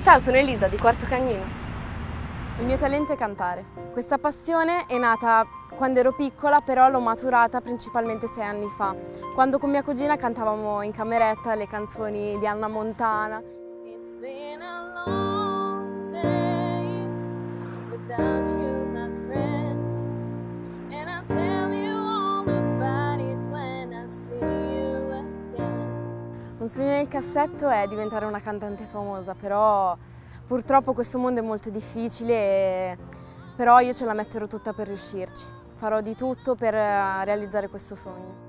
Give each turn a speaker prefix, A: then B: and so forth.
A: Ciao, sono Elisa di Quarto Cagnino.
B: Il mio talento è cantare. Questa passione è nata quando ero piccola, però l'ho maturata principalmente 6 anni fa, quando con mia cugina cantavamo in cameretta le canzoni di Anna Montana. It's been a long day without you, my friend, and I'll tell you all about it when I see you again. Un sogno nel cassetto è diventare una cantante famosa, però purtroppo questo mondo è molto difficile, però io ce la metterò tutta per riuscirci. Farò di tutto per realizzare questo sogno.